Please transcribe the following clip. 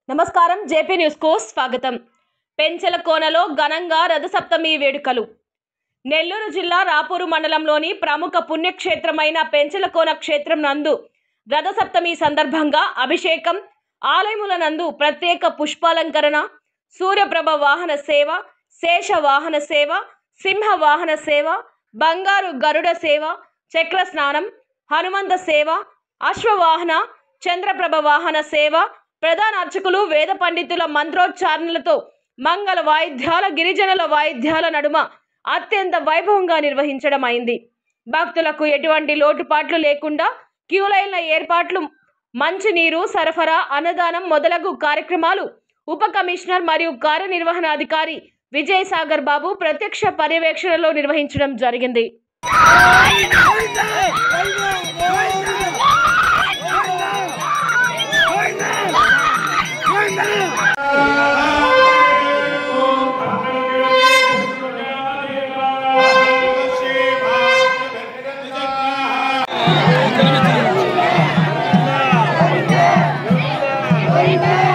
నమస్కారం JP news కు స్వాగతం. పెంచలకోనలో ఘనంగా రథసప్తమి వేడుకలు. నెల్లూరు జిల్లా రాపూరు మండలంలోని ప్రముఖ పుణ్యక్షేత్రమైన పెంచలకోన క్షేత్రం నందు రథసప్తమి సందర్భంగా అభిషేకం, ఆలయముల నందు ప్రత్యేక పుష్పాలంకరణ, సూర్యప్రభ వాహన సేవ, శేష వాహన సేవ, సింహ వాహన సేవ, బంగారు గరుడ సేవ, చక్ర స్నానం, హనుమంత సేవ, అశ్వవాహన, చంద్రప్రభ వాహన సేవ, ప్రధాన అర్చకులు వేద పండితుల మంత్రోచ్చారణలతో మంగళ వాయిద్యాల, గిరిజనుల వాయిద్యాల నడుమ అత్యంత వైభవంగా నిర్వహించడం అయింది. భక్తులకు ఎటువంటి లోటుపాట్లు లేకుండా క్యూలైన్ల ఏర్పాట్లు, మంచినీరు సరఫరా, అన్నదానం మొదలగు కార్యక్రమాలు ఉప కమిషనర్ మరియు కార్యనిర్వహణాధికారి విజయసాగర్ బాబు ప్రత్యక్ష పర్యవేక్షణలో నిర్వహించడం జరిగింది. Amen.